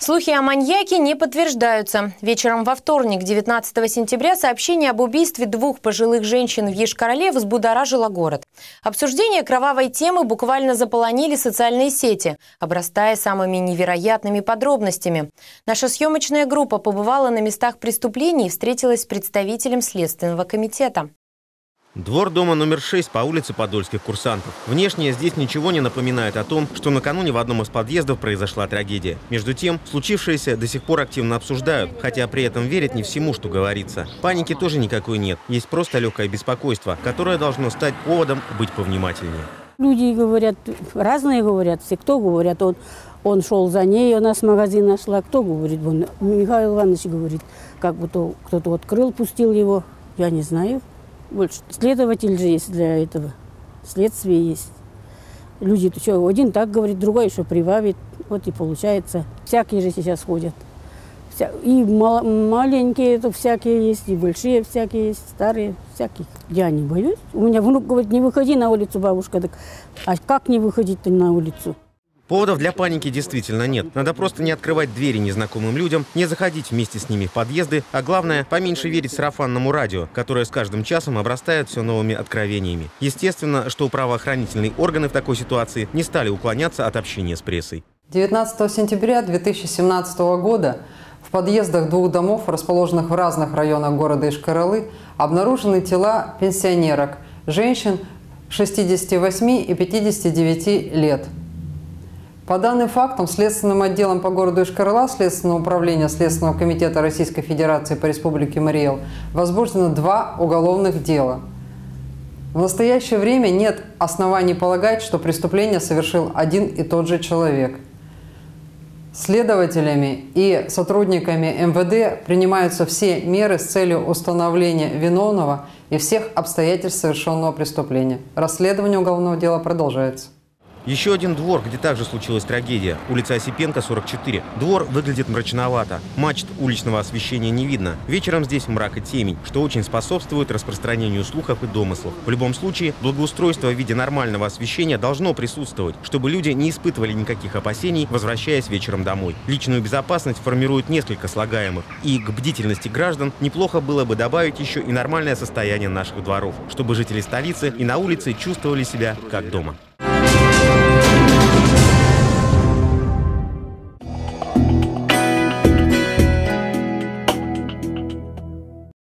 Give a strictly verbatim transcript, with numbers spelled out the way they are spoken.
Слухи о маньяке не подтверждаются. Вечером во вторник, девятнадцатого сентября, сообщение об убийстве двух пожилых женщин в Йошкар-Оле взбудоражило город. Обсуждение кровавой темы буквально заполонили социальные сети, обрастая самыми невероятными подробностями. Наша съемочная группа побывала на местах преступлений и встретилась с представителем Следственного комитета. Двор дома номер шесть по улице Подольских курсантов. Внешне здесь ничего не напоминает о том, что накануне в одном из подъездов произошла трагедия. Между тем, случившееся до сих пор активно обсуждают, хотя при этом верят не всему, что говорится. Паники тоже никакой нет. Есть просто легкое беспокойство, которое должно стать поводом быть повнимательнее. Люди говорят, разные говорят, все. Кто говорят, он, он шел за ней, она с магазина шла. Кто говорит, он, Михаил Иванович говорит, как будто кто-то открыл, пустил его. Я не знаю. Больше. Следователь же есть для этого. Следствие есть. Люди, что, один так говорит, другой еще прибавит. Вот и получается. Всякие же сейчас ходят. Вся... И мал... маленькие это всякие есть, и большие всякие есть, старые всякие. Я не боюсь. У меня внук говорит, не выходи на улицу, бабушка. Так, а как не выходить-то на улицу? Поводов для паники действительно нет. Надо просто не открывать двери незнакомым людям, не заходить вместе с ними в подъезды, а главное, поменьше верить сарафанному радио, которое с каждым часом обрастает все новыми откровениями. Естественно, что правоохранительные органы в такой ситуации не стали уклоняться от общения с прессой. девятнадцатого сентября две тысячи семнадцатого года в подъездах двух домов, расположенных в разных районах города Йошкар-Олы, обнаружены тела пенсионерок, женщин шестидесяти восьми и пятидесяти девяти лет. По данным фактам, Следственным отделом по городу Йошкар-Ола Следственного управления Следственного комитета Российской Федерации по Республике Марий Эл возбуждено два уголовных дела. В настоящее время нет оснований полагать, что преступление совершил один и тот же человек. Следователями и сотрудниками эм вэ дэ принимаются все меры с целью установления виновного и всех обстоятельств совершенного преступления. Расследование уголовного дела продолжается. Еще один двор, где также случилась трагедия. Улица Осипенко, сорок четыре. Двор выглядит мрачновато. Мачт уличного освещения не видно. Вечером здесь мрак и темень, что очень способствует распространению слухов и домыслов. В любом случае, благоустройство в виде нормального освещения должно присутствовать, чтобы люди не испытывали никаких опасений, возвращаясь вечером домой. Личную безопасность формирует несколько слагаемых. И к бдительности граждан неплохо было бы добавить еще и нормальное состояние наших дворов, чтобы жители столицы и на улице чувствовали себя как дома.